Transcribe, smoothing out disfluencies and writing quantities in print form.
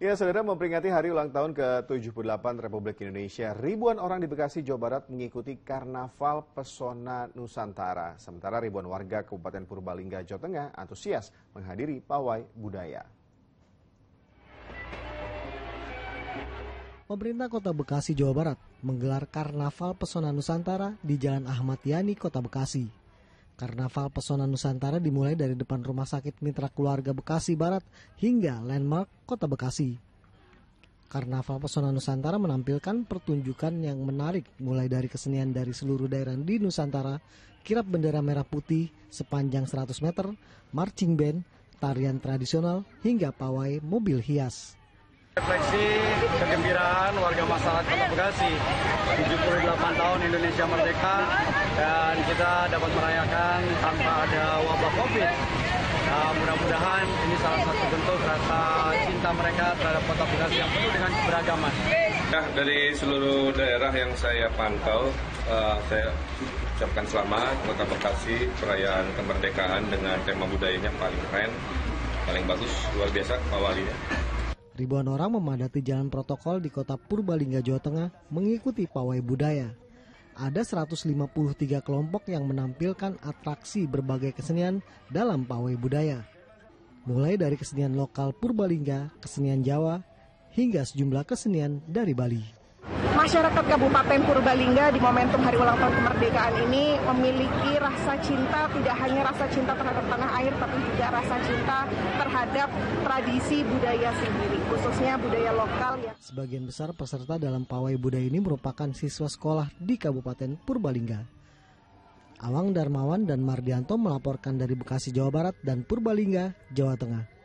Ya, saudara, memperingati hari ulang tahun ke-78 Republik Indonesia, ribuan orang di Bekasi, Jawa Barat mengikuti Karnaval Pesona Nusantara. Sementara ribuan warga Kabupaten Purbalingga, Jawa Tengah antusias menghadiri pawai budaya. Pemerintah Kota Bekasi, Jawa Barat menggelar Karnaval Pesona Nusantara di Jalan Ahmad Yani, Kota Bekasi. Karnaval Pesona Nusantara dimulai dari depan Rumah Sakit Mitra Keluarga Bekasi Barat hingga Landmark Kota Bekasi. Karnaval Pesona Nusantara menampilkan pertunjukan yang menarik mulai dari kesenian dari seluruh daerah di Nusantara, kirap bendera merah putih sepanjang 100 meter, marching band, tarian tradisional, hingga pawai mobil hias. Refleksi kegembiraan warga masyarakat Kota Bekasi, 78 tahun Indonesia merdeka, dan kita dapat merayakan tanpa ada wabah Covid. Nah, mudah-mudahan ini salah satu bentuk rasa cinta mereka terhadap Kota Bekasi yang penuh dengan keberagaman. Ya, dari seluruh daerah yang saya pantau, saya ucapkan selamat Kota Bekasi perayaan kemerdekaan dengan tema budayanya paling keren, paling bagus, luar biasa awalnya. Ribuan orang memadati jalan protokol di Kota Purbalingga, Jawa Tengah mengikuti pawai budaya. Ada 153 kelompok yang menampilkan atraksi berbagai kesenian dalam pawai budaya. Mulai dari kesenian lokal Purbalingga, kesenian Jawa, hingga sejumlah kesenian dari Bali. Masyarakat Kabupaten Purbalingga di momentum Hari Ulang Tahun Kemerdekaan ini memiliki rasa cinta, tidak hanya rasa cinta terhadap tanah air, tapi juga rasa cinta terhadap tradisi budaya sendiri, khususnya budaya lokal. Sebagian besar peserta dalam pawai budaya ini merupakan siswa sekolah di Kabupaten Purbalingga. Awang Darmawan dan Mardianto melaporkan dari Bekasi, Jawa Barat dan Purbalingga, Jawa Tengah.